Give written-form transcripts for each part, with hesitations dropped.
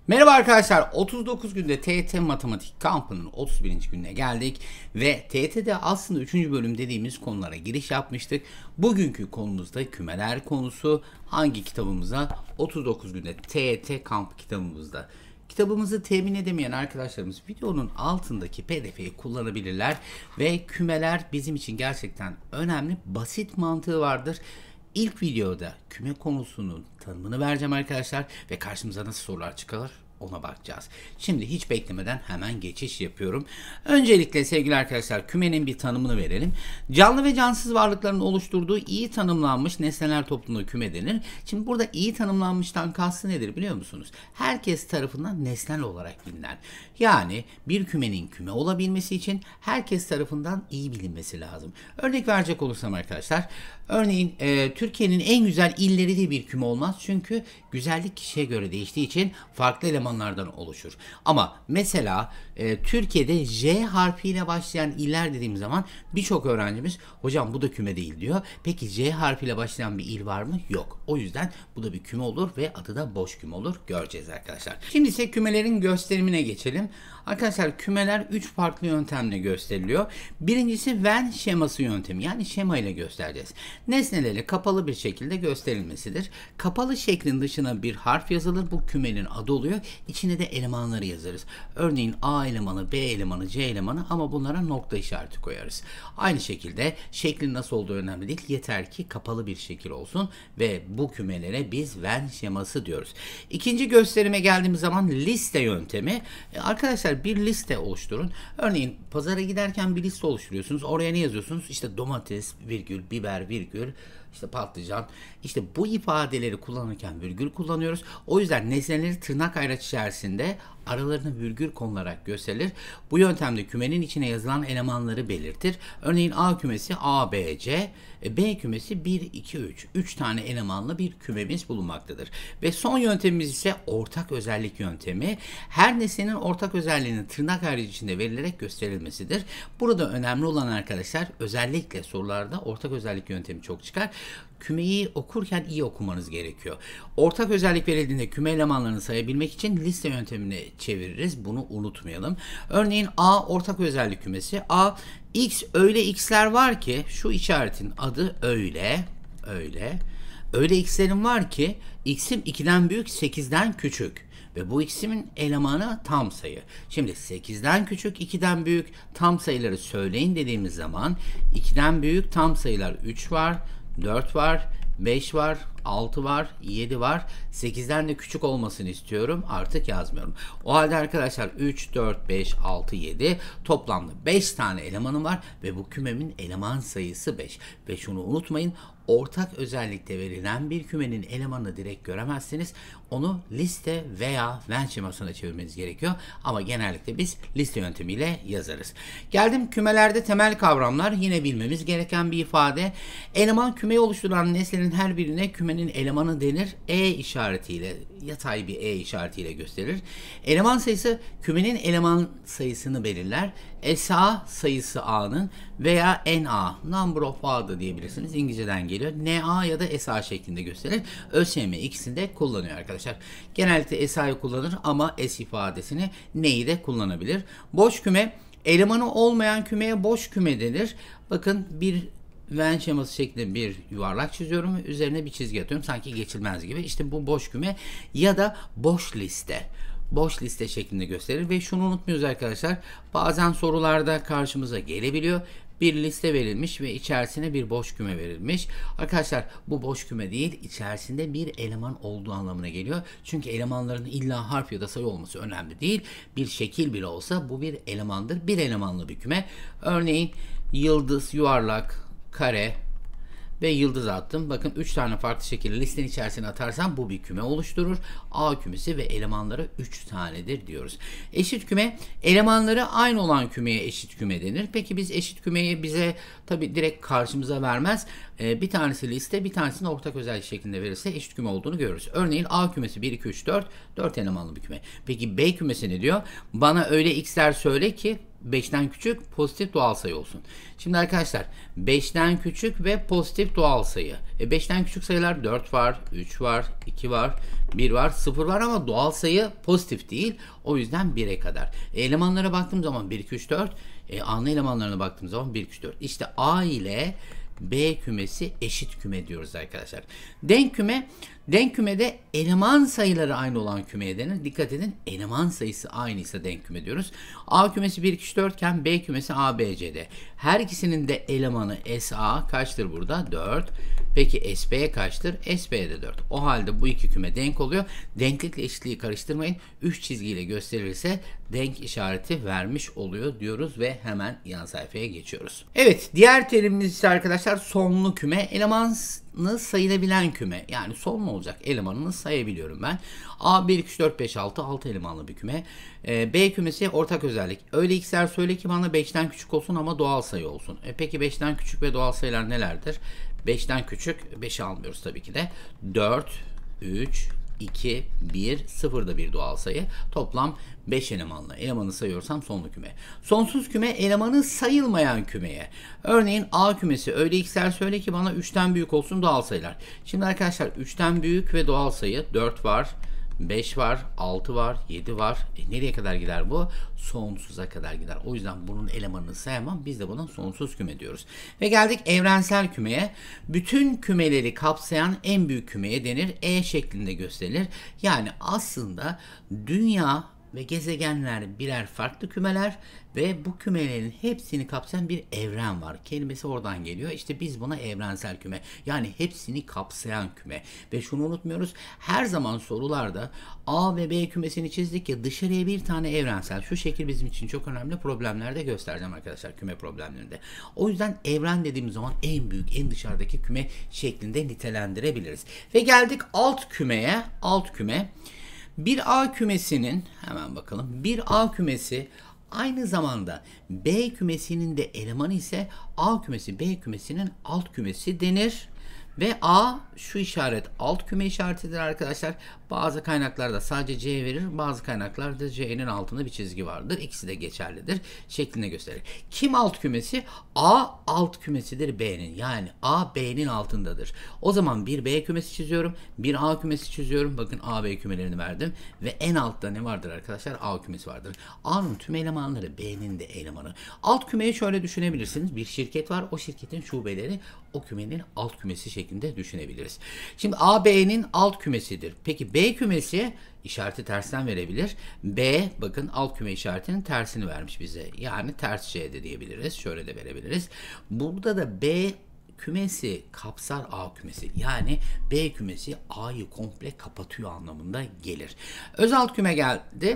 Merhaba arkadaşlar, 39 günde TYT Matematik kampının 31. gününe geldik ve TYT'de aslında 3. bölüm dediğimiz konulara giriş yapmıştık. Bugünkü konumuzda kümeler konusu. Hangi kitabımıza? 39 günde TYT kamp kitabımızda. Kitabımızı temin edemeyen arkadaşlarımız videonun altındaki PDF'yi kullanabilirler ve kümeler bizim için gerçekten önemli, basit mantığı vardır. İlk videoda küme konusunun tanımını vereceğim arkadaşlar ve karşımıza nasıl sorular çıkar ona bakacağız. Şimdi hiç beklemeden hemen geçiş yapıyorum. Öncelikle sevgili arkadaşlar kümenin bir tanımını verelim. Canlı ve cansız varlıkların oluşturduğu iyi tanımlanmış nesneler topluluğuna küme denir. Şimdi burada iyi tanımlanmıştan kastı nedir biliyor musunuz? Herkes tarafından nesnel olarak bilinen. Yani bir kümenin küme olabilmesi için herkes tarafından iyi bilinmesi lazım. Örnek verecek olursam arkadaşlar, örneğin Türkiye'nin en güzel illeri de bir küme olmaz. Çünkü güzellik kişiye göre değiştiği için farklı elemanlardan oluşur. Ama mesela Türkiye'de J harfiyle başlayan iller dediğim zaman birçok öğrencimiz hocam bu da küme değil diyor. Peki J harfiyle başlayan bir il var mı? Yok. O yüzden bu da bir küme olur ve adı da boş küme olur. Göreceğiz arkadaşlar. Şimdi ise kümelerin gösterimine geçelim. Arkadaşlar kümeler 3 farklı yöntemle gösteriliyor. Birincisi Venn şeması yöntemi, yani şema ile göstereceğiz. Nesneleri kapalı bir şekilde gösterilmesidir. Kapalı şeklin dışına bir harf yazılır. Bu kümenin adı oluyor. İçine de elemanları yazarız. Örneğin A elemanı, B elemanı, C elemanı ama bunlara nokta işareti koyarız. Aynı şekilde şeklin nasıl olduğu önemli değil. Yeter ki kapalı bir şekil olsun ve bu kümelere biz Venn şeması diyoruz. İkinci gösterime geldiğimiz zaman liste yöntemi. Arkadaşlar bir liste oluşturun. Örneğin pazara giderken bir liste oluşturuyorsunuz. Oraya ne yazıyorsunuz? İşte domates, virgül, biber, virgül, işte patlıcan. İşte bu ifadeleri kullanırken virgül kullanıyoruz. O yüzden nesneleri tırnak ayraç içerisinde aralarına virgül konularak gösterilir. Bu yöntemde kümenin içine yazılan elemanları belirtir. Örneğin A kümesi A, B, C, B kümesi 1, 2, 3. 3 tane elemanlı bir kümemiz bulunmaktadır. Ve son yöntemimiz ise ortak özellik yöntemi. Her nesnenin ortak özelliğinin tırnak ayrıcı içinde verilerek gösterilmesidir. Burada önemli olan arkadaşlar, özellikle sorularda ortak özellik yöntemi çok çıkar. Kümeyi okurken iyi okumanız gerekiyor. Ortak özellik verildiğinde küme elemanlarını sayabilmek için liste yöntemine çeviririz. Bunu unutmayalım. Örneğin A ortak özellik kümesi. A, X öyle X'ler var ki şu işaretin adı öyle. Öyle X'lerin var ki X'im 2'den büyük 8'den küçük. Ve bu x'imin elemanı tam sayı. Şimdi 8'den küçük 2'den büyük tam sayıları söyleyin dediğimiz zaman 2'den büyük tam sayılar 3 var, 4 var, 5 var, 6 var, 7 var. 8'den de küçük olmasını istiyorum. Artık yazmıyorum. O halde arkadaşlar 3, 4, 5, 6, 7 toplamda 5 tane elemanım var ve bu kümemin eleman sayısı 5. Ve şunu unutmayın. Ortak özellikte verilen bir kümenin elemanını direkt göremezsiniz. Onu liste veya Venn şemasına çevirmeniz gerekiyor. Ama genellikle biz liste yöntemiyle yazarız. Geldim kümelerde temel kavramlar. Yine bilmemiz gereken bir ifade. Eleman kümeyi oluşturan nesnenin her birine kümenin elemanı denir. E işaretiyle, yatay bir E işaretiyle gösterir. Eleman sayısı kümenin eleman sayısını belirler. SA sayısı A'nın veya NA, number of A da diyebilirsiniz. İngilizceden geliyor. NA ya da SA şeklinde gösterir. ÖSYM ikisini de kullanıyor arkadaşlar. Genellikle SA'yı kullanır ama S ifadesini neyi de kullanabilir. Boş küme, elemanı olmayan kümeye boş küme denir. Bakın bir Venn şeması şeklinde bir yuvarlak çiziyorum ve üzerine bir çizgi atıyorum. Sanki geçilmez gibi. İşte bu boş küme ya da boş liste. Boş liste şeklinde gösterir ve şunu unutmuyoruz arkadaşlar. Bazen sorularda karşımıza gelebiliyor. Bir liste verilmiş ve içerisine bir boş küme verilmiş. Arkadaşlar bu boş küme değil, içerisinde bir eleman olduğu anlamına geliyor. Çünkü elemanların illa harf ya da sayı olması önemli değil. Bir şekil bile olsa bu bir elemandır. Bir elemanlı bir küme. Örneğin yıldız, yuvarlak, kare ve yıldız attım. Bakın 3 tane farklı şekilde listenin içerisine atarsam bu bir küme oluşturur. A kümesi ve elemanları 3 tanedir diyoruz. Eşit küme, elemanları aynı olan kümeye eşit küme denir. Peki biz eşit kümeyi bize tabi direkt karşımıza vermez. Bir tanesi liste, bir tanesini ortak özellik şeklinde verirse eşit küme olduğunu görürüz. Örneğin A kümesi 1, 2, 3, 4, 4 elemanlı bir küme. Peki B kümesi ne diyor? Bana öyle x'ler söyle ki 5'ten küçük pozitif doğal sayı olsun. Şimdi arkadaşlar 5'ten küçük ve pozitif doğal sayı. 5'ten küçük sayılar 4 var, 3 var, 2 var, 1 var, 0 var ama doğal sayı pozitif değil. O yüzden 1'e kadar. Elemanlara baktığım zaman 1, 2, 3, 4. A'nın elemanlarına baktığım zaman 1, 2, 3, 4. İşte A ile B kümesi eşit küme diyoruz arkadaşlar. Denk kümede eleman sayıları aynı olan kümeye denir. Dikkat edin, eleman sayısı aynıysa denk küme diyoruz. A kümesi 1, 2, 3, 4 iken B kümesi A, B, C'de. Her ikisinin de elemanı SA kaçtır burada? 4. Peki SB kaçtır? SB'de 4. O halde bu iki küme denk oluyor. Denklikle eşitliği karıştırmayın. 3 çizgiyle gösterilirse denk işareti vermiş oluyor diyoruz ve hemen yan sayfaya geçiyoruz. Evet, diğer terimimiz ise arkadaşlar sonlu küme. Elemanı sayılabilen küme. Yani sonlu olacak elemanını sayabiliyorum ben. A 1, 2, 3, 4, 5, 6. 6 elemanlı bir küme. B kümesi ortak özellik. Öyle x'ler söyle ki bana 5'ten küçük olsun ama doğal sayı olsun. Peki 5'ten küçük ve doğal sayılar nelerdir? 5'ten küçük, 5'i almıyoruz tabii ki de. 4, 3, 2, 1, 0 da bir doğal sayı. Toplam 5 elemanlı. Elemanı sayıyorsam sonlu küme. Sonsuz küme elemanı sayılmayan kümeye. Örneğin A kümesi öyle x'ler söyle ki bana 3'ten büyük olsun doğal sayılar. Şimdi arkadaşlar 3'ten büyük ve doğal sayı 4 var. 5 var, 6 var, 7 var. Nereye kadar gider bu? Sonsuza kadar gider. O yüzden bunun elemanını sayamam. Biz de buna sonsuz küme diyoruz. Ve geldik evrensel kümeye. Bütün kümeleri kapsayan en büyük kümeye denir. E şeklinde gösterilir. Yani aslında dünya ve gezegenler birer farklı kümeler ve bu kümelerin hepsini kapsayan bir evren var. Kelimesi oradan geliyor. İşte biz buna evrensel küme, yani hepsini kapsayan küme. Ve şunu unutmuyoruz. Her zaman sorularda A ve B kümesini çizdik ya, dışarıya bir tane evrensel. Şu şekil bizim için çok önemli. Problemlerde göstereceğim arkadaşlar, küme problemlerinde. O yüzden evren dediğimiz zaman en büyük, en dışarıdaki küme şeklinde nitelendirebiliriz. Ve geldik alt kümeye. Alt küme. Bir A kümesinin, hemen bakalım, bir A kümesi aynı zamanda B kümesinin de elemanı ise A kümesi B kümesinin alt kümesi denir. Ve A şu işaret alt küme işaretidir arkadaşlar. Bazı kaynaklarda sadece C verir, bazı kaynaklarda C'nin altında bir çizgi vardır. İkisi de geçerlidir şeklinde gösterir. Kim alt kümesi? A alt kümesidir B'nin. Yani A B'nin altındadır. O zaman bir B kümesi çiziyorum, bir A kümesi çiziyorum. Bakın A B kümelerini verdim ve en altta ne vardır arkadaşlar? A kümesi vardır. A'nın tüm elemanları, B'nin de elemanı. Alt kümeyi şöyle düşünebilirsiniz. Bir şirket var. O şirketin şubeleri o kümenin alt kümesi şeklinde düşünebiliriz. Şimdi A B'nin alt kümesidir. Peki B kümesi işareti tersten verebilir. B bakın alt küme işaretinin tersini vermiş bize. Yani ters C de diyebiliriz. Şöyle de verebiliriz. Burada da B kümesi kapsar A kümesi. Yani B kümesi A'yı komple kapatıyor anlamında gelir. Özalt küme geldi.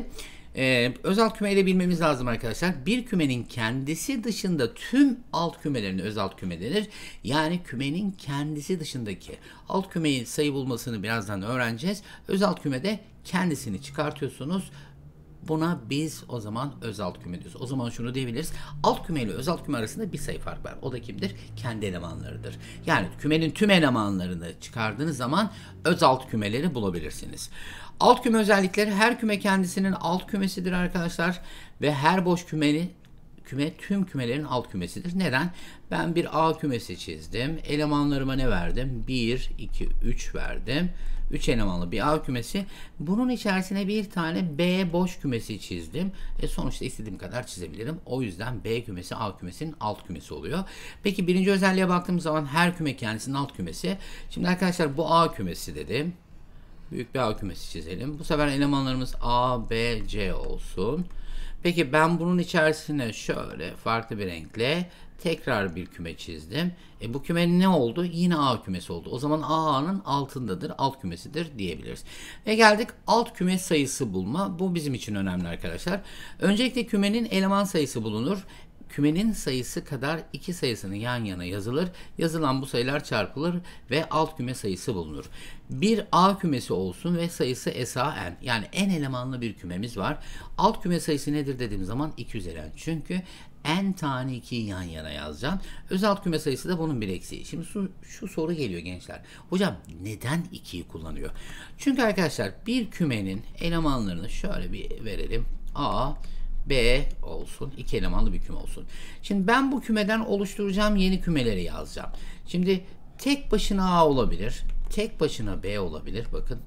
Özalt kümeyi de bilmemiz lazım arkadaşlar. Bir kümenin kendisi dışında tüm alt kümelerine özalt küme denir. Yani kümenin kendisi dışındaki alt kümeyi sayı bulmasını birazdan öğreneceğiz. Özalt kümede kendisini çıkartıyorsunuz. Buna biz o zaman özalt küme diyoruz. O zaman şunu diyebiliriz. Alt küme ile özalt küme arasında bir sayı fark var. O da kimdir? Kendi elemanlarıdır. Yani kümenin tüm elemanlarını çıkardığınız zaman özalt kümeleri bulabilirsiniz. Alt küme özellikleri, her küme kendisinin alt kümesidir arkadaşlar. Ve her boş küme tüm kümelerin alt kümesidir. Neden? Ben bir A kümesi çizdim. Elemanlarıma ne verdim? 1, 2, 3 verdim. 3 elemanlı bir A kümesi. Bunun içerisine bir tane B boş kümesi çizdim. Sonuçta istediğim kadar çizebilirim. O yüzden B kümesi A kümesinin alt kümesi oluyor. Peki birinci özelliğe baktığımız zaman her küme kendisinin alt kümesi. Şimdi arkadaşlar bu A kümesi dedim. Büyük bir A kümesi çizelim. Bu sefer elemanlarımız A, B, C olsun. Peki ben bunun içerisine şöyle farklı bir renkle tekrar bir küme çizdim. Bu kümenin ne oldu? Yine A kümesi oldu. O zaman A'nın altındadır, alt kümesidir diyebiliriz. Ve geldik alt küme sayısı bulma. Bu bizim için önemli arkadaşlar. Öncelikle kümenin eleman sayısı bulunur. Kümenin sayısı kadar iki sayısının yan yana yazılır. Yazılan bu sayılar çarpılır ve alt küme sayısı bulunur. Bir A kümesi olsun ve sayısı SAN. Yani n elemanlı bir kümemiz var. Alt küme sayısı nedir dediğim zaman 2 üzeri n. Çünkü n tane 2'yi yan yana yazacağım. Özalt küme sayısı da bunun bir eksiği. Şimdi şu soru geliyor gençler. Hocam neden 2'yi kullanıyor? Çünkü arkadaşlar bir kümenin elemanlarını şöyle bir verelim. A, B olsun. 2 elemanlı bir küme olsun. Şimdi ben bu kümeden oluşturacağım yeni kümeleri yazacağım. Şimdi tek başına A olabilir. Tek başına B olabilir. Bakın.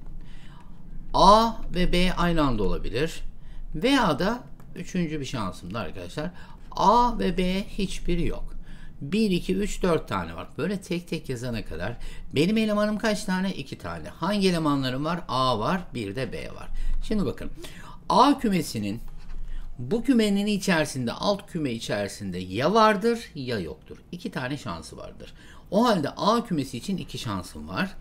A ve B aynı anda olabilir. Veya da üçüncü bir şansım da arkadaşlar. A ve B hiçbiri yok. 1, 2, 3, 4 tane var. Böyle tek tek yazana kadar benim elemanım kaç tane? 2 tane. Hangi elemanlarım var? A var, bir de B var. Şimdi bakın. A kümesinin bu kümenin içerisinde, alt küme içerisinde ya vardır ya yoktur. 2 tane şansı vardır. O halde A kümesi için 2 şansım var.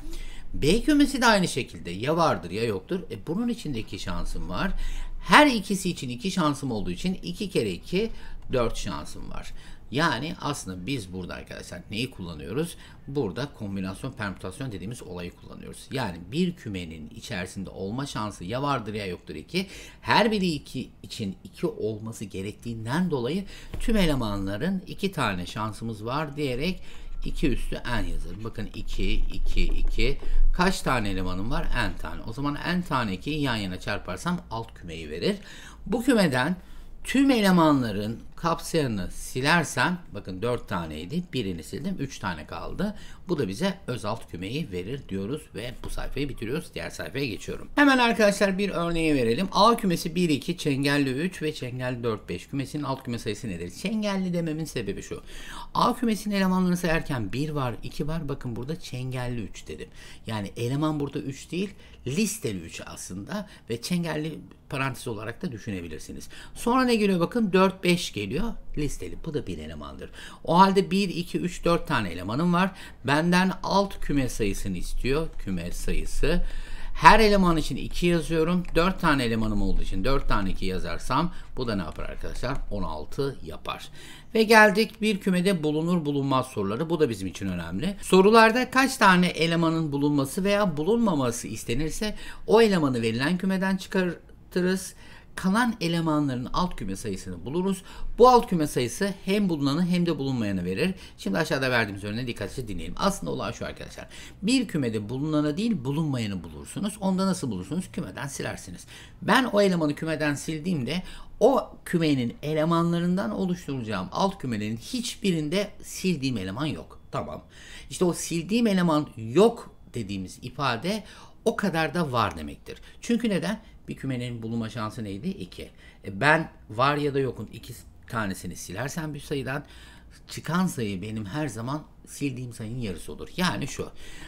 B kümesi de aynı şekilde ya vardır ya yoktur. Bunun için de 2 şansım var. Her ikisi için 2 şansım olduğu için 2 kere 2 4 şansım var. Yani aslında biz burada arkadaşlar neyi kullanıyoruz? Burada kombinasyon permütasyon dediğimiz olayı kullanıyoruz. Yani bir kümenin içerisinde olma şansı ya vardır ya yoktur 2. Her biri 2 için 2 olması gerektiğinden dolayı tüm elemanların 2 tane şansımız var diyerek 2 üstü n yazarım. Bakın 2, 2, 2. Kaç tane elemanım var? N tane. O zaman n tane 2'yi yan yana çarparsam alt kümeyi verir. Bu kümeden tüm elemanların kapsayanını silersem, bakın 4 taneydi, birini sildim, 3 tane kaldı. Bu da bize öz alt kümeyi verir diyoruz ve bu sayfayı bitiriyoruz. Diğer sayfaya geçiyorum. Hemen arkadaşlar bir örneği verelim. A kümesi 1, 2, çengelli 3 ve çengelli 4, 5 kümesinin alt küme sayısı nedir? Çengelli dememin sebebi şu. A kümesinin elemanlarını sayarken 1 var, 2 var. Bakın burada çengelli 3 dedim. Yani eleman burada 3 değil, listeli 3 aslında ve çengelli parantez olarak da düşünebilirsiniz. Sonra ne geliyor? Bakın 4, 5 geliyor. Listeli. Bu da bir elemandır. O halde 1, 2, 3, 4 tane elemanım var. Benden alt küme sayısını istiyor. Küme sayısı. Her eleman için 2 yazıyorum. 4 tane elemanım olduğu için 4 tane 2 yazarsam bu da ne yapar arkadaşlar? 16 yapar. Ve geldik bir kümede bulunur bulunmaz soruları. Bu da bizim için önemli. Sorularda kaç tane elemanın bulunması veya bulunmaması istenirse o elemanı verilen kümeden çıkartırız. Kalan elemanların alt küme sayısını buluruz. Bu alt küme sayısı hem bulunanı hem de bulunmayanı verir. Şimdi aşağıda verdiğimiz örneği dikkatlice dinleyelim. Aslında olay şu arkadaşlar. Bir kümede bulunanı değil bulunmayanı bulursunuz. Onda nasıl bulursunuz? Kümeden silersiniz. Ben o elemanı kümeden sildiğimde o kümenin elemanlarından oluşturacağım alt kümelerin hiçbirinde sildiğim eleman yok. Tamam. İşte o sildiğim eleman yok dediğimiz ifade o kadar da var demektir. Çünkü neden? Bir kümenin bulunma şansı neydi? 2. Ben var ya da yokun 2 tanesini silersem bir sayıdan çıkan sayı benim her zaman sildiğim sayının yarısı olur. Yani şu.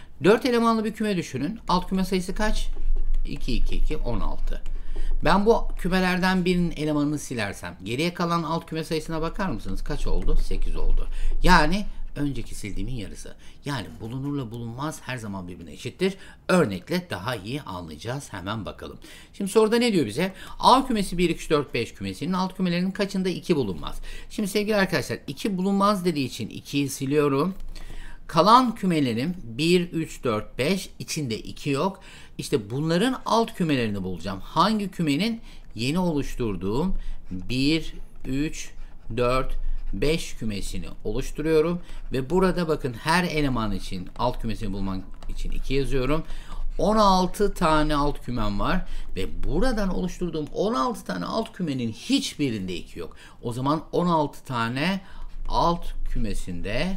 4 elemanlı bir küme düşünün. Alt küme sayısı kaç? 2, 2, 2, 16. Ben bu kümelerden birinin elemanını silersem geriye kalan alt küme sayısına bakar mısınız? Kaç oldu? 8 oldu. Yani önceki sildiğimin yarısı. Yani bulunurla bulunmaz her zaman birbirine eşittir. Örnekle daha iyi anlayacağız. Hemen bakalım. Şimdi soruda ne diyor bize? A kümesi 1, 2, 3, 4, 5 kümesinin alt kümelerinin kaçında 2 bulunmaz? Şimdi sevgili arkadaşlar 2 bulunmaz dediği için 2'yi siliyorum. Kalan kümelerim 1, 3, 4, 5 içinde 2 yok. İşte bunların alt kümelerini bulacağım. Hangi kümenin? Yeni oluşturduğum 1, 3, 4, 5 kümesini oluşturuyorum. Ve burada bakın her eleman için alt kümesini bulmak için 2 yazıyorum. 16 tane alt kümem var. Ve buradan oluşturduğum 16 tane alt kümenin hiçbirinde 2 yok. O zaman 16 tane alt kümesinde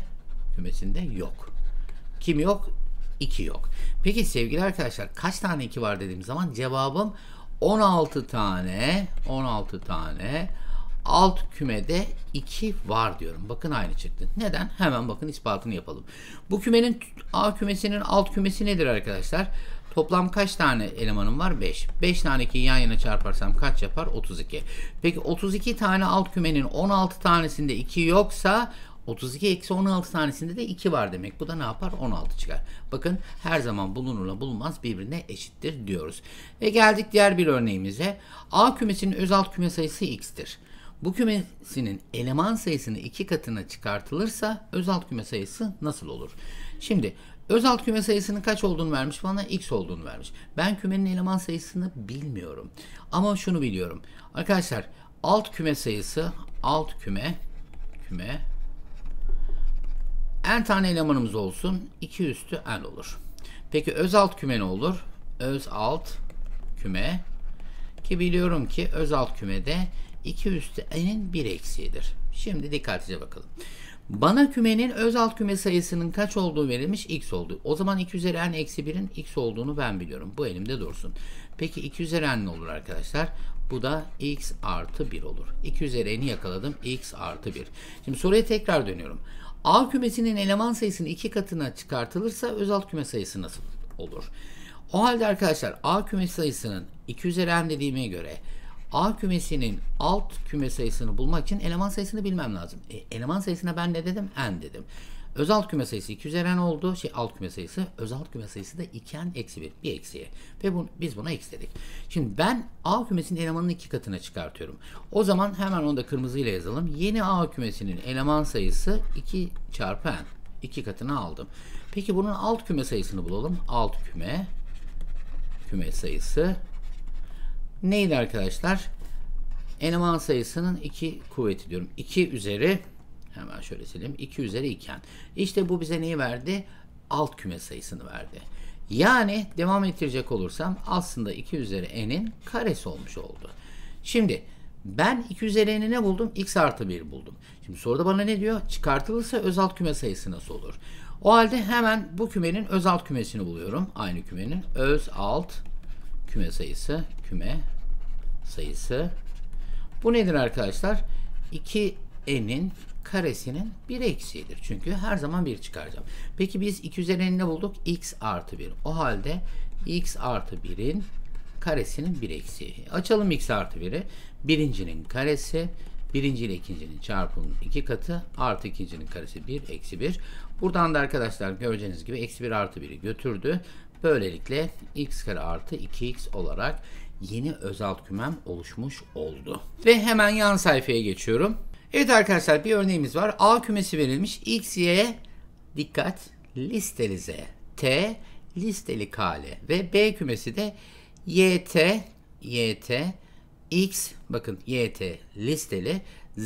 yok. Kim yok? 2 yok. Peki sevgili arkadaşlar kaç tane 2 var dediğim zaman cevabım 16 tane alt kümede 2 var diyorum. Bakın aynı çıktı. Neden? Hemen bakın ispatını yapalım. Bu kümenin A kümesinin alt kümesi nedir arkadaşlar? Toplam kaç tane elemanım var? 5. 5 tane 2'yi yan yana çarparsam kaç yapar? 32. Peki 32 tane alt kümenin 16 tanesinde 2 yoksa 32 eksi 16 tanesinde de 2 var demek. Bu da ne yapar? 16 çıkar. Bakın her zaman bulunurla bulunmaz birbirine eşittir diyoruz. Ve geldik diğer bir örneğimize. A kümesinin öz alt küme sayısı x'tir. Bu kümesinin eleman sayısını 2 katına çıkartılırsa öz alt küme sayısı nasıl olur? Şimdi öz alt küme sayısının kaç olduğunu vermiş bana, x olduğunu vermiş. Ben kümenin eleman sayısını bilmiyorum. Ama şunu biliyorum. Arkadaşlar alt küme sayısı n tane elemanımız olsun. 2 üstü n olur. Peki öz alt küme ne olur? Öz alt küme ki biliyorum ki öz alt kümede 2 üstü n'in 1 eksiğidir. Şimdi dikkatlice bakalım. Bana kümenin öz alt küme sayısının kaç olduğu verilmiş, x oldu. O zaman 2 üzeri n eksi 1'in x olduğunu ben biliyorum. Bu elimde dursun. Peki 2 üzeri n ne olur arkadaşlar? Bu da x artı 1 olur. 2 üzeri n'i yakaladım. X artı 1. Şimdi soruya tekrar dönüyorum. A kümesinin eleman sayısının 2 katına çıkartılırsa öz alt küme sayısı nasıl olur? O halde arkadaşlar A küme sayısının 2 üzeri n dediğime göre A kümesinin alt küme sayısını bulmak için eleman sayısını bilmem lazım. Eleman sayısına ben ne dedim? N dedim. Öz alt küme sayısı 2 üzeri n oldu. Alt küme sayısı. Öz alt küme sayısı da 2n eksi 1. Bir eksiği. Ve biz buna x dedik. Şimdi ben A kümesinin elemanını 2 katına çıkartıyorum. O zaman hemen onu da kırmızıyla yazalım. Yeni A kümesinin eleman sayısı 2 çarpı n. 2 katına aldım. Peki bunun alt küme sayısını bulalım. Alt küme sayısı neydi arkadaşlar? Eleman sayısının 2 kuvveti diyorum. 2 üzeri, hemen şöyle sileyim. 2 üzeri 2n. İşte bu bize neyi verdi? Alt küme sayısını verdi. Yani devam ettirecek olursam aslında 2 üzeri n'in karesi olmuş oldu. Şimdi ben 2 üzeri n'i ne buldum? X artı 1 buldum. Şimdi soruda bana ne diyor? Çıkartılırsa öz alt küme sayısı nasıl olur? O halde hemen bu kümenin öz alt kümesini buluyorum. Aynı kümenin öz alt küme sayısı. Bu nedir arkadaşlar? 2n'in karesinin 1 eksiğidir. Çünkü her zaman 1 çıkaracağım. Peki biz 2 üzeri n'ini bulduk? X artı 1. O halde x artı 1'in karesinin 1 eksiği. Açalım x artı 1'i. Birincinin karesi, birinci ile ikincinin çarpımının 2 katı, artı ikincinin karesi 1, eksi 1. Buradan da arkadaşlar göreceğiniz gibi eksi 1 artı 1'i götürdü. Böylelikle x kare artı 2x olarak yeni öz alt kümem oluşmuş oldu. Ve hemen yan sayfaya geçiyorum. Evet arkadaşlar, bir örneğimiz var. A kümesi verilmiş. X, Y, dikkat, listeli Z, T, listeli KL ve B kümesi de YT, X, bakın YT listeli,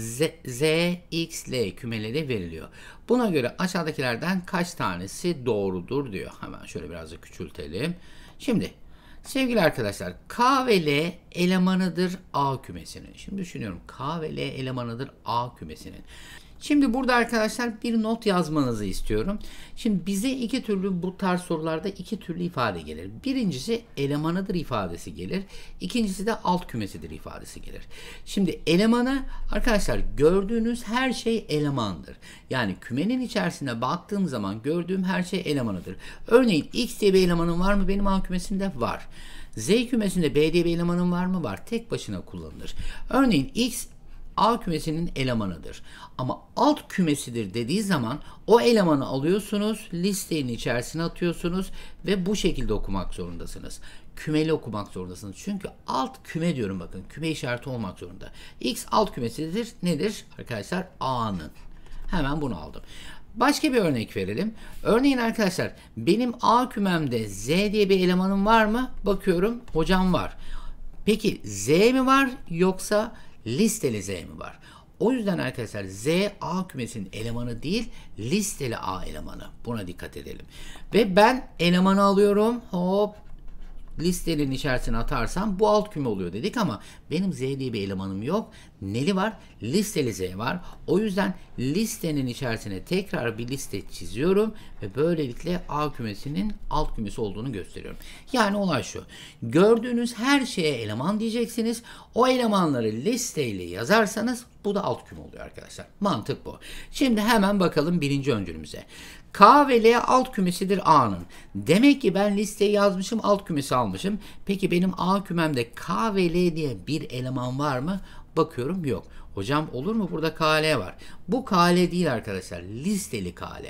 Z, X, L kümeleri veriliyor. Buna göre aşağıdakilerden kaç tanesi doğrudur diyor. Hemen şöyle biraz da küçültelim. Şimdi sevgili arkadaşlar, K ve L elemanıdır A kümesinin. Şimdi düşünüyorum, K ve L elemanıdır A kümesinin. Şimdi burada arkadaşlar bir not yazmanızı istiyorum. Şimdi bize iki türlü, bu tarz sorularda iki türlü ifade gelir. Birincisi elemanıdır ifadesi gelir. İkincisi de alt kümesidir ifadesi gelir. Şimdi elemanı arkadaşlar, gördüğünüz her şey elemandır. Yani kümenin içerisine baktığım zaman gördüğüm her şey elemanıdır. Örneğin X diye bir elemanım var mı benim A kümesinde? Var. Z kümesinde B diye bir elemanım var mı? Var. Tek başına kullanılır. Örneğin X A kümesinin elemanıdır. Ama alt kümesidir dediği zaman o elemanı alıyorsunuz, listenin içerisine atıyorsunuz ve bu şekilde okumak zorundasınız. Kümeli okumak zorundasınız. Çünkü alt küme diyorum, bakın. Küme işareti olmak zorunda. X alt kümesidir. Nedir arkadaşlar? A'nın. Hemen bunu aldım. Başka bir örnek verelim. Örneğin arkadaşlar, benim A kümemde Z diye bir elemanım var mı? Bakıyorum, hocam var. Peki Z mi var yoksa listeli Z mi var? O yüzden arkadaşlar Z A kümesinin elemanı değil, listeli A elemanı. Buna dikkat edelim. Ve ben elemanı alıyorum. Hop, listenin içerisine atarsam bu alt küme oluyor dedik ama benim Z diye bir elemanım yok. Neli var? Listeli Z var. O yüzden listenin içerisine tekrar bir liste çiziyorum ve böylelikle A kümesinin alt kümesi olduğunu gösteriyorum. Yani olay şu. Gördüğünüz her şeye eleman diyeceksiniz. O elemanları listeyle yazarsanız bu da alt küme oluyor arkadaşlar. Mantık bu. Şimdi hemen bakalım birinci öncülümüze. K ve L alt kümesidir A'nın. Demek ki ben listeyi yazmışım, alt kümesi almışım. Peki benim A kümemde K ve L diye bir eleman var mı? Bakıyorum, yok. Hocam olur mu? Burada KL var. Bu KL değil arkadaşlar. Listeli KL.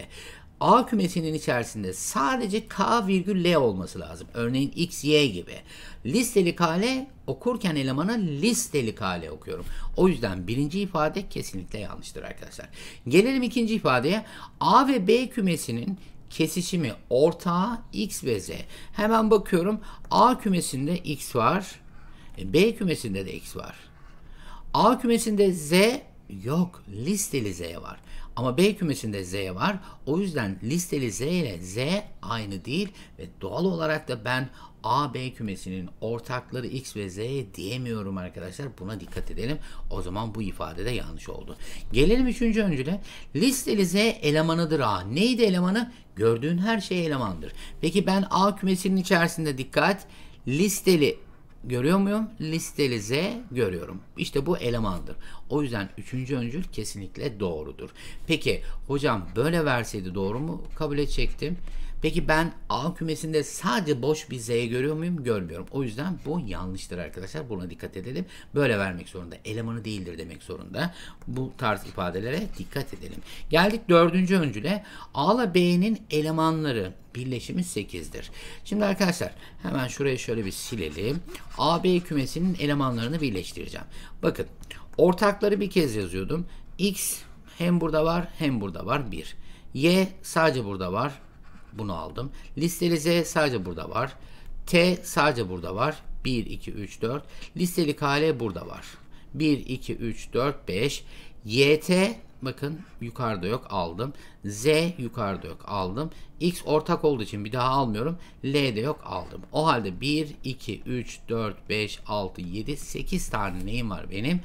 A kümesinin içerisinde sadece K virgül L olması lazım. Örneğin X, Y gibi. Listeli KL okurken elemanı listeli KL okuyorum. O yüzden birinci ifade kesinlikle yanlıştır arkadaşlar. Gelelim ikinci ifadeye. A ve B kümesinin kesişimi ortağı X ve Z. Hemen bakıyorum. A kümesinde X var. B kümesinde de X var. A kümesinde Z Yok, listeli Z var. Ama B kümesinde Z var. O yüzden listeli Z ile Z aynı değil ve doğal olarak da ben A, B kümesinin ortakları X ve Z diyemiyorum arkadaşlar. Buna dikkat edelim. O zaman bu ifade de yanlış oldu. Gelelim üçüncü öncüle. Listeli Z elemanıdır A. Neydi elemanı? Gördüğün her şey elemandır. Peki ben A kümesinin içerisinde dikkat, listeli görüyor muyum? Listeli Z görüyorum. İşte bu elemandır. O yüzden üçüncü öncül kesinlikle doğrudur. Peki hocam böyle verseydi doğru mu kabul edecektim? Peki ben A kümesinde sadece boş bir Z görüyor muyum? Görmüyorum. O yüzden bu yanlıştır arkadaşlar. Buna dikkat edelim. Böyle vermek zorunda. Elemanı değildir demek zorunda. Bu tarz ifadelere dikkat edelim. Geldik dördüncü öncüle. A ile B'nin elemanları birleşimi 8'dir. Şimdi arkadaşlar hemen şuraya şöyle bir silelim. A, B kümesinin elemanlarını birleştireceğim. Bakın ortakları bir kez yazıyordum. X hem burada var hem burada var 1. Y sadece burada var. Bunu aldım. Listeli Z sadece burada var. T sadece burada var. 1, 2, 3, 4. Listeli KL burada var. 1, 2, 3, 4, 5. YT bakın yukarıda yok aldım. Z yukarıda yok aldım. X ortak olduğu için bir daha almıyorum. L'de yok aldım. O halde 1, 2, 3, 4, 5, 6, 7, 8 tane neyim var benim?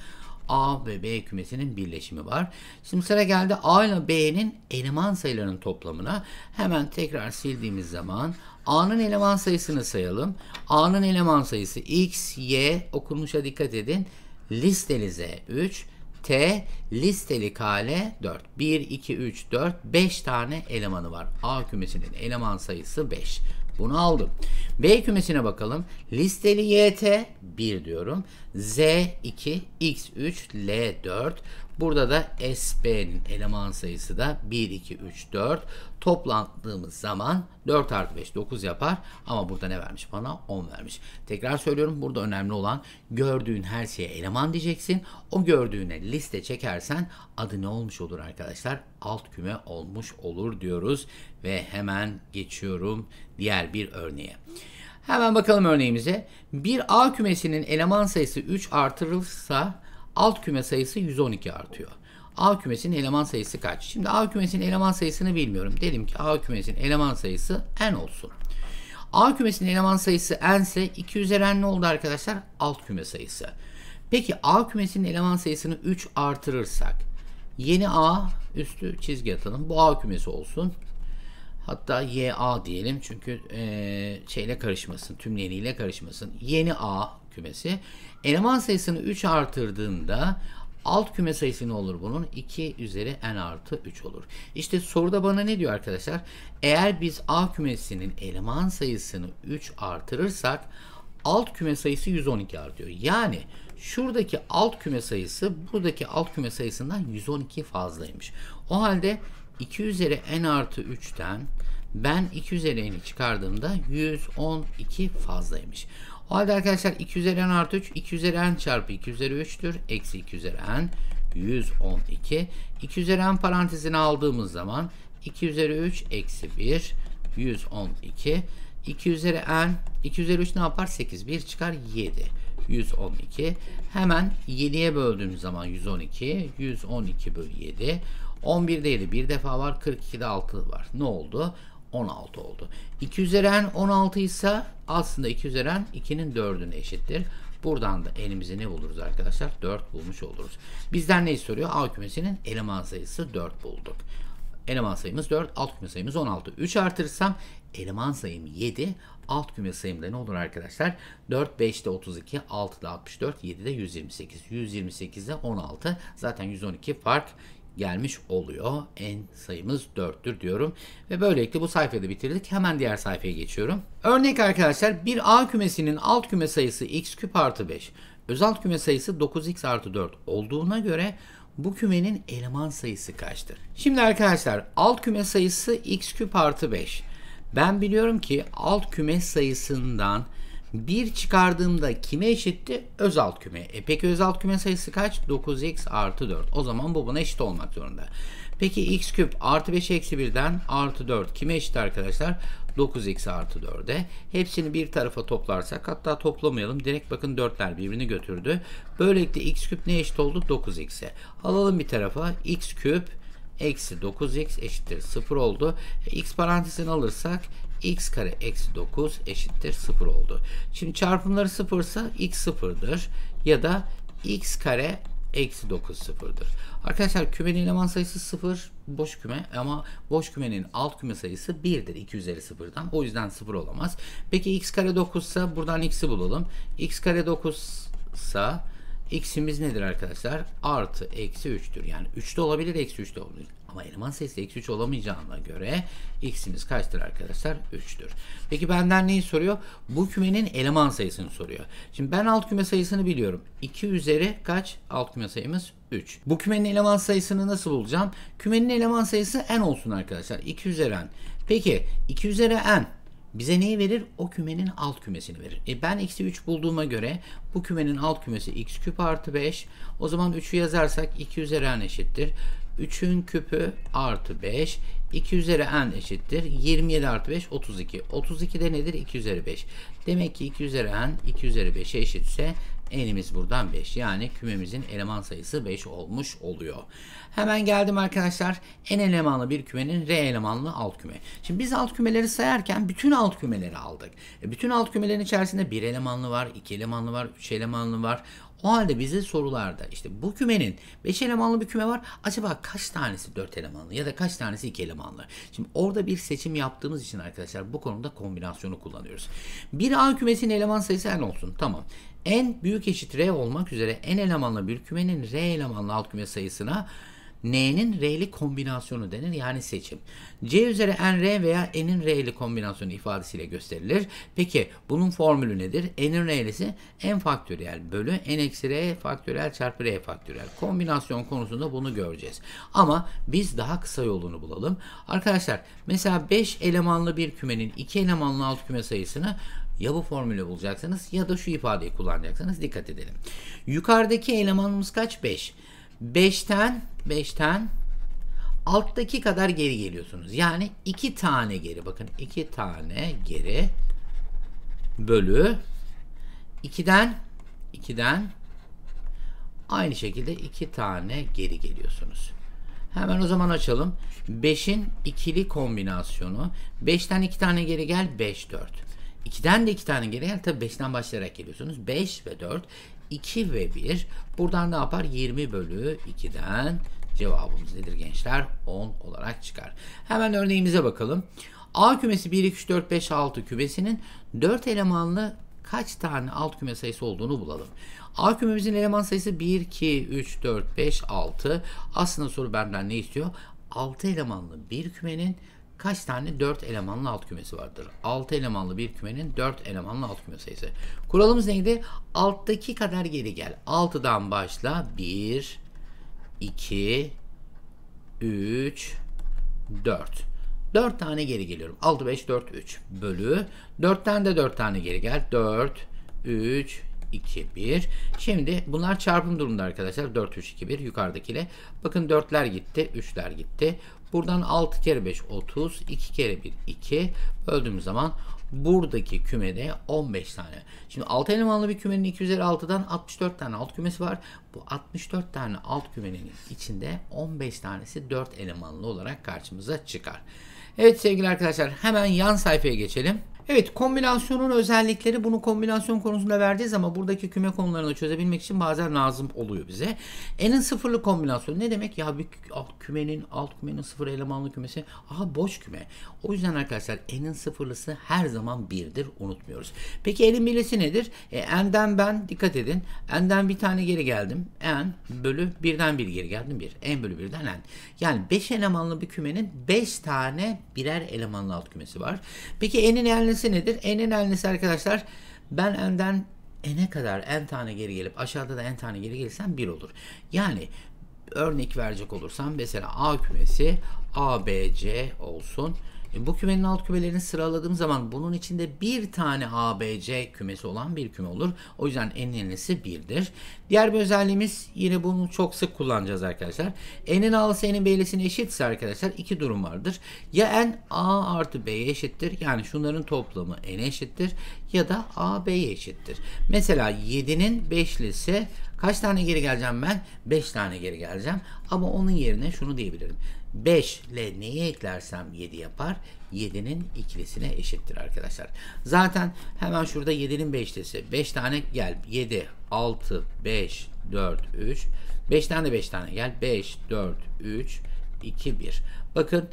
A ve B kümesinin birleşimi var. Şimdi sıra geldi A ile B'nin eleman sayılarının toplamına. Hemen tekrar sildiğimiz zaman A'nın eleman sayısını sayalım. A'nın eleman sayısı X, Y, okunuşa dikkat edin. Listeli Z 3, T, listeli KL 4. 1, 2, 3, 4, 5 tane elemanı var. A kümesinin eleman sayısı 5. Bunu aldım. B kümesine bakalım. Listeli YT 1 diyorum. Z 2, X 3, L 4. Burada da SB'nin eleman sayısı da 1, 2, 3, 4. Topladığımız zaman 4 artı 5 9 yapar. Ama burada ne vermiş bana? 10 vermiş. Tekrar söylüyorum. Burada önemli olan gördüğün her şeye eleman diyeceksin. O gördüğüne liste çekersen adı ne olmuş olur arkadaşlar? Alt küme olmuş olur diyoruz. Ve hemen geçiyorum diğer bir örneğe. Hemen bakalım örneğimize. Bir A kümesinin eleman sayısı 3 artırılırsa alt küme sayısı 112 artıyor. A kümesinin eleman sayısı kaç? Şimdi A kümesinin eleman sayısını bilmiyorum. Dedim ki A kümesinin eleman sayısı n olsun. A kümesinin eleman sayısı n ise 2 üzeri n ne oldu arkadaşlar? Alt küme sayısı. Peki A kümesinin eleman sayısını 3 artırırsak yeni A üstü çizgi atalım. Bu A kümesi olsun. Hatta YA diyelim çünkü şeyle karışmasın, tümleniyle karışmasın. Yeni A kümesi. Eleman sayısını 3 artırdığında alt küme sayısı ne olur bunun? 2 üzeri n artı 3 olur. İşte soruda bana ne diyor arkadaşlar? Eğer biz A kümesinin eleman sayısını 3 artırırsak alt küme sayısı 112 artıyor. Yani şuradaki alt küme sayısı buradaki alt küme sayısından 112 fazlaymış. O halde 2 üzeri n artı 3'ten ben 2 üzeri n'i çıkardığımda 112 fazlaymış. O halde arkadaşlar 2 üzeri n artı 3 2 üzeri n çarpı 2 üzeri 3'tür. Eksi 2 üzeri n 112. 2 üzeri n parantezine aldığımız zaman 2 üzeri 3 eksi 1 112. 2 üzeri n 2 üzeri 3 ne yapar? 8 1 çıkar 7. 112. Hemen 7'ye böldüğümüz zaman 112. 112 bölü 7. 11'de 7 bir defa var. 42'de 6 var. Ne oldu? 16 oldu. 2 üzeri n 16 ise aslında 2 üzeri n 2'nin 4'üne eşittir. Buradan da elimize ne buluruz arkadaşlar? 4 bulmuş oluruz. Bizden ne soruyor? A kümesinin eleman sayısı 4 bulduk. Eleman sayımız 4, alt küme sayımız 16. 3 artırırsam eleman sayım 7, alt küme sayımda ne olur arkadaşlar? 4, 5'te 32, 6'da 64, 7'de 128. 128'de 16. Zaten 112 fark gelmiş oluyor. En sayımız 4'tür diyorum. Ve böylelikle bu sayfayı da bitirdik. Hemen diğer sayfaya geçiyorum. Örnek arkadaşlar bir A kümesinin alt küme sayısı x küp artı 5. Özalt küme sayısı 9x artı 4 olduğuna göre bu kümenin eleman sayısı kaçtır? Şimdi arkadaşlar alt küme sayısı x küp artı 5. Ben biliyorum ki alt küme sayısından 1 çıkardığımda kime eşitti? Öz alt küme. Peki öz alt küme sayısı kaç? 9x artı 4. O zaman bu buna eşit olmak zorunda. Peki x küp artı 5 eksi 1'den artı 4 kime eşit arkadaşlar? 9x artı 4'e. Hepsini bir tarafa toplarsak, hatta toplamayalım. Direkt bakın 4'ler birbirini götürdü. Böylelikle x küp ne eşit oldu? 9x'e. Alalım bir tarafa. X küp eksi 9x eşittir 0 oldu. X parantezini alırsak x kare eksi 9 eşittir 0 oldu. Şimdi çarpımları sıfırsa x sıfırdır. Ya da x kare eksi 9 sıfırdır. Arkadaşlar kümenin eleman sayısı 0 boş küme, ama boş kümenin alt küme sayısı 1'dir 2 üzeri 0'dan. O yüzden 0 olamaz. Peki x kare 9 ise buradan x'i bulalım. X kare 9 ise x'imiz nedir arkadaşlar? Artı eksi 3'tür. Yani 3 de olabilir, eksi 3 de olabilir. Ama eleman sayısı eksi 3 olamayacağına göre x'imiz kaçtır arkadaşlar? 3'tür. Peki benden neyi soruyor? Bu kümenin eleman sayısını soruyor. Şimdi ben alt küme sayısını biliyorum. 2 üzeri kaç? Alt küme sayımız 3. Bu kümenin eleman sayısını nasıl bulacağım? Kümenin eleman sayısı n olsun arkadaşlar. 2 üzeri n. Peki 2 üzeri n bize neyi verir? O kümenin alt kümesini verir. Ben eksi 3 bulduğuma göre bu kümenin alt kümesi x küp artı 5. O zaman 3'ü yazarsak 2 üzeri n eşittir 3'ün küpü artı 5. 2 üzeri n eşittir 27 artı 5 32. 32 de nedir? 2 üzeri 5. Demek ki 2 üzeri n 2 üzeri 5'e eşitse n'imiz buradan 5. Yani kümemizin eleman sayısı 5 olmuş oluyor. Hemen geldim arkadaşlar. N elemanlı bir kümenin R elemanlı alt küme. Şimdi biz alt kümeleri sayarken bütün alt kümeleri aldık. Bütün alt kümelerin içerisinde 1 elemanlı var, 2 elemanlı var, 3 elemanlı var. O halde bize sorularda işte bu kümenin 5 elemanlı bir küme var. Acaba kaç tanesi 4 elemanlı ya da kaç tanesi 2 elemanlı? Şimdi orada bir seçim yaptığımız için arkadaşlar bu konuda kombinasyonu kullanıyoruz. Bir A kümesinin eleman sayısı n olsun. Tamam. N büyük eşit R olmak üzere n elemanlı bir kümenin R elemanlı alt küme sayısına n'nin r'li kombinasyonu denir, yani seçim. C üzeri n r veya n'in r'li kombinasyonu ifadesiyle gösterilir. Peki bunun formülü nedir? N'in r'lisi n faktöriyel bölü n eksi r faktöriyel çarpı r faktöriyel. Kombinasyon konusunda bunu göreceğiz. Ama biz daha kısa yolunu bulalım. Arkadaşlar mesela 5 elemanlı bir kümenin 2 elemanlı alt küme sayısını ya bu formülü bulacaksınız ya da şu ifadeyi kullanacaksınız. Dikkat edelim. Yukarıdaki elemanımız kaç? 5. 5'ten alttaki kadar geri geliyorsunuz. Yani 2 tane geri. Bakın 2 tane geri bölü 2'den aynı şekilde 2 tane geri geliyorsunuz. Hemen o zaman açalım. 5'in ikili kombinasyonu. 5'ten 2 tane geri gel. 5, 4. 2'den de 2 tane geri gel. Tabii 5'ten başlayarak geliyorsunuz. 5 ve 4. 2 ve 1. Buradan ne yapar? 20 bölü 2'den cevabımız nedir gençler? 10 olarak çıkar. Hemen örneğimize bakalım. A kümesi 1, 2, 3, 4, 5, 6 kümesinin 4 elemanlı kaç tane alt küme sayısı olduğunu bulalım. A kümemizin eleman sayısı 1, 2, 3, 4, 5, 6. Aslında soru benden ne istiyor? 6 elemanlı bir kümenin kaç tane 4 elemanlı alt kümesi vardır? 6 elemanlı bir kümenin 4 elemanlı alt küme sayısı. Kuralımız neydi? Alttaki kadar geri gel. 6'dan başla. 1, 2, 3, 4. 4 tane geri geliyorum. 6, 5, 4, 3 bölü. 4'ten de 4 tane geri gel. 4, 3, 2, 1. Şimdi bunlar çarpım durumunda arkadaşlar. 4, 3, 2, 1 yukarıdakiyle. Bakın 4'ler gitti. 3'ler gitti. Buradan 6 kere 5 30. 2 kere 1 2. Böldüğümüz zaman buradaki kümede 15 tane. Şimdi 6 elemanlı bir kümenin 2 üzeri 6'dan 64 tane alt kümesi var. Bu 64 tane alt kümenin içinde 15 tanesi 4 elemanlı olarak karşımıza çıkar. Evet sevgili arkadaşlar, hemen yan sayfaya geçelim. Evet, kombinasyonun özellikleri, bunu kombinasyon konusunda vereceğiz ama buradaki küme konularını çözebilmek için bazen lazım oluyor bize. N'in sıfırlı kombinasyonu ne demek? Ya bir alt kümenin sıfır elemanlı kümesi. Aha, boş küme. O yüzden arkadaşlar N'in sıfırlısı her zaman 1'dir, unutmuyoruz. Peki N'in birlisi nedir? N'den ben, dikkat edin. N'den bir tane geri geldim. N bölü 1'den 1 geri geldim. 1. N bölü 1'den N. Yani 5 elemanlı bir kümenin 5 tane birer elemanlı alt kümesi var. Peki N'in elnesi nedir? N'in elnesi arkadaşlar, ben N'den N'e kadar N tane geri gelip aşağıda da N tane geri gelirsem 1 olur. Yani örnek verecek olursam mesela A kümesi A, B, C olsun. Bu kümenin alt kümelerini sıraladığım zaman bunun içinde bir tane ABC kümesi olan bir küme olur. O yüzden n'in enlisi 1'dir. Diğer bir özelliğimiz, yine bunu çok sık kullanacağız arkadaşlar. N'in a'lısı n'in b'lisine eşitse arkadaşlar iki durum vardır. Ya n a artı b'ye eşittir. Yani şunların toplamı n'e eşittir. Ya da a b'ye eşittir. Mesela 7'nin 5'lisi kaç tane geri geleceğim ben? 5 tane geri geleceğim. Ama onun yerine şunu diyebilirim. 5 ile neyi eklersem 7 yapar? 7'nin ikilisine eşittir arkadaşlar. Zaten hemen şurada 7'nin 5'lisi. 5 tane gel. 7, 6, 5, 4, 3. 5 tane 5 tane gel. 5, 4, 3, 2, 1. Bakın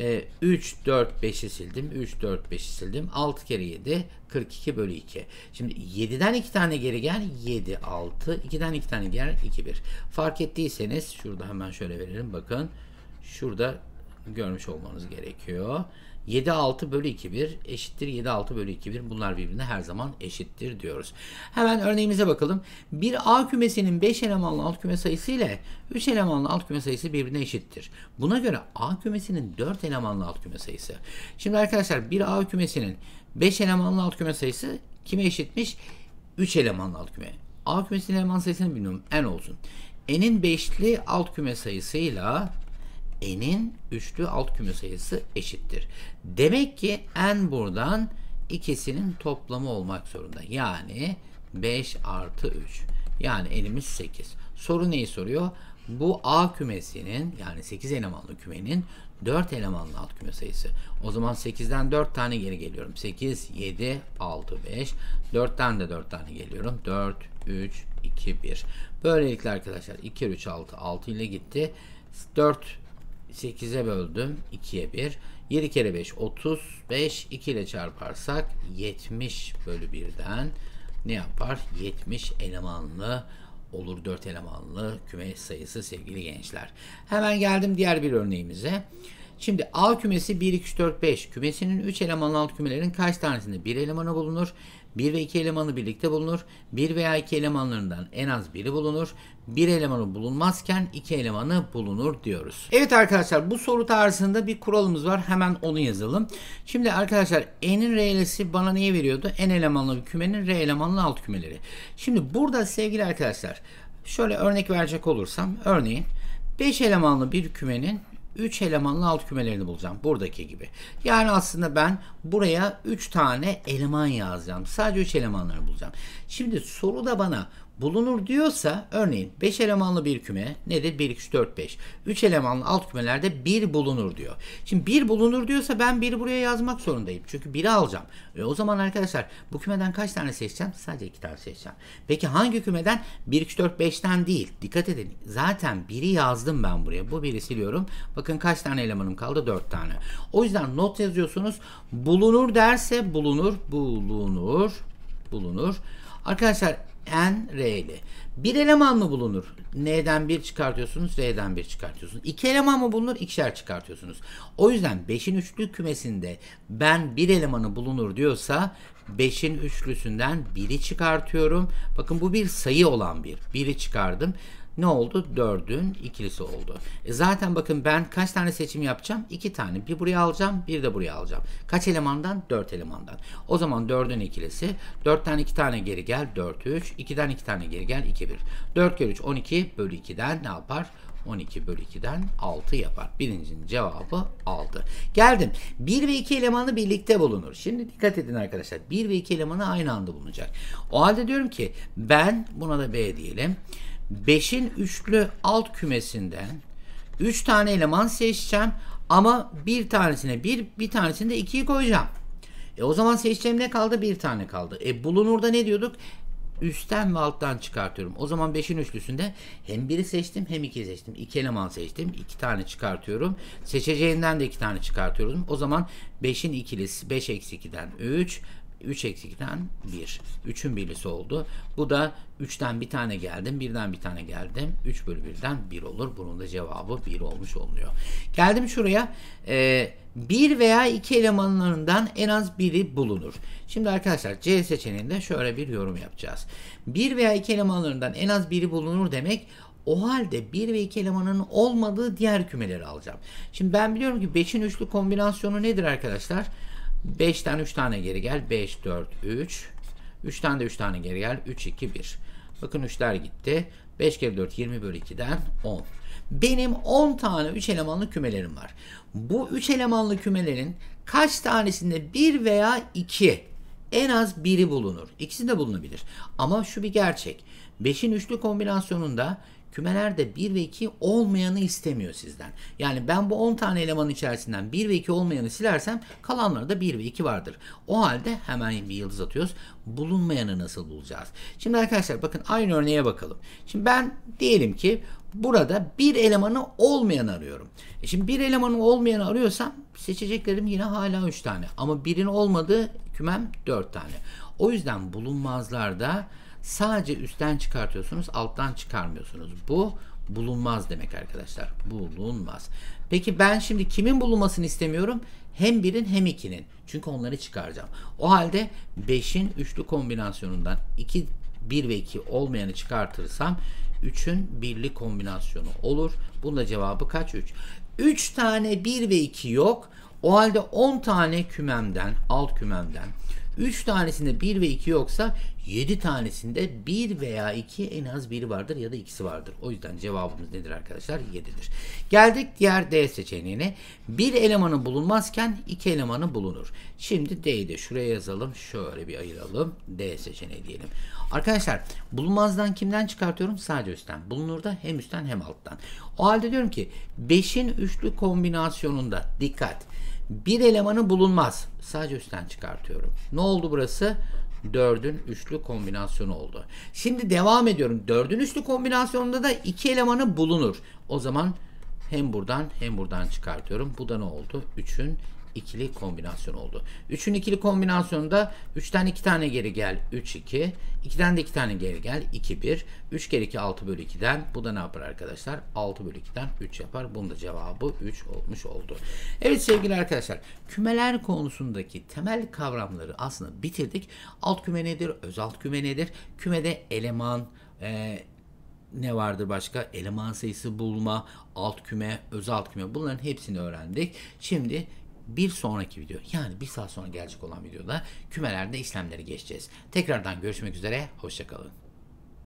3, 4, 5'i sildim. 3, 4, 5'i sildim. 6 kere 7, 42 bölü 2. Şimdi 7'den 2 tane geri gel. 7, 6. 2'den 2 tane gel. 2, 1. Fark ettiyseniz şurada hemen şöyle verelim. Bakın şurada görmüş olmanız gerekiyor. 7, 6 bölü 2, 1 eşittir 7, 6 bölü 2, 1. Bunlar birbirine her zaman eşittir diyoruz. Hemen örneğimize bakalım. Bir A kümesinin 5 elemanlı alt küme sayısı ile 3 elemanlı alt küme sayısı birbirine eşittir. Buna göre A kümesinin 4 elemanlı alt küme sayısı. Şimdi arkadaşlar bir A kümesinin 5 elemanlı alt küme sayısı kime eşitmiş? 3 elemanlı alt küme. A kümesinin eleman sayısını bilmiyorum. N olsun. N'in 5'li alt küme sayısıyla n'in üçlü alt küme sayısı eşittir. Demek ki n buradan ikisinin toplamı olmak zorunda. Yani 5 artı 3. Yani n'imiz 8. Soru neyi soruyor? Bu A kümesinin, yani 8 elemanlı kümenin 4 elemanlı alt küme sayısı. O zaman 8'den 4 tane geri geliyorum. 8, 7, 6, 5. 4'ten de 4 tane geliyorum. 4, 3, 2, 1. Böylelikle arkadaşlar 2, 3, 6, 6 ile gitti. 4 8'e böldüm. 2'ye 1. 7 kere 5 35. 2 ile çarparsak 70 bölü 1'den ne yapar? 70 elemanlı olur. 4 elemanlı küme sayısı sevgili gençler. Hemen geldim diğer bir örneğimize. Şimdi A kümesi 1, 2, 3, 4, 5 kümesinin 3 elemanlı alt kümelerin kaç tanesinde 1 elemanı bulunur? 1 ve 2 elemanı birlikte bulunur. 1 veya 2 elemanlarından en az biri bulunur. 1 elemanı bulunmazken 2 elemanı bulunur diyoruz. Evet arkadaşlar, bu soru tarzında bir kuralımız var. Hemen onu yazalım. Şimdi arkadaşlar n'in r'lisi bana neyi veriyordu? N elemanlı bir kümenin r elemanlı alt kümeleri. Şimdi burada sevgili arkadaşlar şöyle örnek verecek olursam, örneğin 5 elemanlı bir kümenin 3 elemanlı alt kümelerini bulacağım. Buradaki gibi. Yani aslında ben buraya 3 tane eleman yazacağım. Sadece 3 elemanlarını bulacağım. Şimdi soruda bana bulunur diyorsa, örneğin 5 elemanlı bir küme nedir? 1, 2, 3, 4, 5. 3 elemanlı alt kümelerde 1 bulunur diyor. Şimdi 1 bulunur diyorsa ben 1'i buraya yazmak zorundayım. Çünkü 1'i alacağım. O zaman arkadaşlar bu kümeden kaç tane seçeceğim? Sadece 2 tane seçeceğim. Peki hangi kümeden? 1, 2, 3, 4, 5'ten değil. Dikkat edin. Zaten 1'i yazdım ben buraya. Bu 1'i siliyorum. Bakın kaç tane elemanım kaldı? 4 tane. O yüzden not yazıyorsunuz. Bulunur derse bulunur. Bulunur. Arkadaşlar n, r'li. Bir eleman mı bulunur? N'den 1 çıkartıyorsunuz, r'den 1 çıkartıyorsunuz. 2 eleman mı bulunur? İkişer çıkartıyorsunuz. O yüzden 5'in üçlü kümesinde ben bir elemanı bulunur diyorsa 5'in üçlüsünden 1'i çıkartıyorum. Bakın bu bir sayı olan 1. 1'i çıkardım. Ne oldu? 4'ün ikilisi oldu. Zaten bakın ben kaç tane seçim yapacağım? 2 tane. Bir buraya alacağım, bir de buraya alacağım. Kaç elemandan? 4 elemandan. O zaman 4'ün ikilisi. 4'ten 2 tane geri gel. 4, 3. 2'den 2 tane geri gel. 2, 1. 4 kere 3, 12 bölü 2'den ne yapar? 12 bölü 2'den 6 yapar. Birincinin cevabı 6. Geldim. 1 ve 2 elemanı birlikte bulunur. Şimdi dikkat edin arkadaşlar. 1 ve 2 elemanı aynı anda bulunacak. O halde diyorum ki ben, buna da B diyelim, 5'in üçlü alt kümesinden 3 tane eleman seçeceğim ama bir tanesine 1, bir tanesine de 2'yi koyacağım. O zaman seçeceğim ne kaldı? Bir tane kaldı. Bulunurda ne diyorduk? Üstten ve alttan çıkartıyorum. O zaman 5'in üçlüsünde hem 1'i seçtim hem 2'yi seçtim. 2 eleman seçtim. 2 tane çıkartıyorum. Seçeceğinden de 2 tane çıkartıyorum. O zaman 5'in ikilisi 5 eksi 2'den 3. 3 eksi 2'den 1. 3'ün birlisi oldu. Bu da 3'ten bir tane geldim. 1'den bir tane geldim. 3 bölü 1'den 1 olur. Bunun da cevabı 1 olmuş oluyor. Geldim şuraya. 1 veya 2 elemanlarından en az biri bulunur. Şimdi arkadaşlar C seçeneğinde şöyle bir yorum yapacağız. 1 veya 2 elemanlarından en az biri bulunur demek O halde 1 ve 2 elemanının olmadığı diğer kümeleri alacağım. Şimdi ben biliyorum ki 5'in üçlü kombinasyonu nedir arkadaşlar? 5'ten 3 tane geri gel. 5, 4, 3. 3'ten de 3 tane geri gel. 3, 2, 1. Bakın 3'ler gitti. 5 kere 4 20 bölü 2'den 10. Benim 10 tane 3 elemanlı kümelerim var. Bu 3 elemanlı kümelerin kaç tanesinde 1 veya 2 en az biri bulunur. İkisi de bulunabilir. Ama şu bir gerçek. 5'in üçlü kombinasyonunda kümelerde 1 ve 2 olmayanı istemiyor sizden. Yani ben bu 10 tane elemanın içerisinden 1 ve 2 olmayanı silersem kalanlarda 1 ve 2 vardır. O halde hemen bir yıldız atıyoruz. Bulunmayanı nasıl bulacağız? Şimdi arkadaşlar bakın aynı örneğe bakalım. Şimdi ben diyelim ki burada bir elemanı olmayanı arıyorum. Şimdi bir elemanı olmayanı arıyorsam seçeceklerim yine hala 3 tane. Ama birin olmadığı kümem 4 tane. O yüzden bulunmazlarda sadece üstten çıkartıyorsunuz, alttan çıkarmıyorsunuz. Bu bulunmaz demek arkadaşlar. Bulunmaz. Peki ben şimdi kimin bulunmasını istemiyorum? Hem 1'in hem 2'nin. Çünkü onları çıkaracağım. O halde 5'in üçlü kombinasyonundan 1 ve 2 olmayanı çıkartırsam 3'ün birli kombinasyonu olur. Bunun da cevabı kaç? 3. 3 tane 1 ve 2 yok. O halde 10 tane kümemden, alt kümemden 3 tanesinde 1 ve 2 yoksa 7 tanesinde 1 veya 2 en az biri vardır ya da ikisi vardır. O yüzden cevabımız nedir arkadaşlar? 7'dir. Geldik diğer D seçeneğine. Bir elemanı bulunmazken 2 elemanı bulunur. Şimdi D'yi de şuraya yazalım. Şöyle bir ayıralım. D seçeneği diyelim. Arkadaşlar bulunmazdan kimden çıkartıyorum? Sadece üstten. Bulunur da hem üstten hem alttan. O halde diyorum ki 5'in üçlü kombinasyonunda dikkat. Bir elemanı bulunmaz. Sadece üstten çıkartıyorum. Ne oldu burası? 4'ün üçlü kombinasyonu oldu. Şimdi devam ediyorum. 4'ün üçlü kombinasyonunda da 2 elemanı bulunur. O zaman hem buradan hem buradan çıkartıyorum. Bu da ne oldu? 3'ün ikili kombinasyon oldu. 3'ün ikili kombinasyonunda 3'ten 2 tane geri gel 3 2. 2'den de 2 tane geri gel 2 1. 3 kere 2 6 bölü 2'den bu da ne yapar arkadaşlar? 6 bölü 2'den 3 yapar. Bunun da cevabı 3 olmuş oldu. Evet sevgili arkadaşlar, kümeler konusundaki temel kavramları aslında bitirdik. Alt küme nedir? Öz alt küme nedir? Kümede eleman, ne vardır başka? Eleman sayısı bulma, alt küme, öz alt küme, bunların hepsini öğrendik. Şimdi bir sonraki video, yani bir saat sonra gelecek olan videoda kümelerde işlemleri geçeceğiz. Tekrardan görüşmek üzere, hoşça kalın.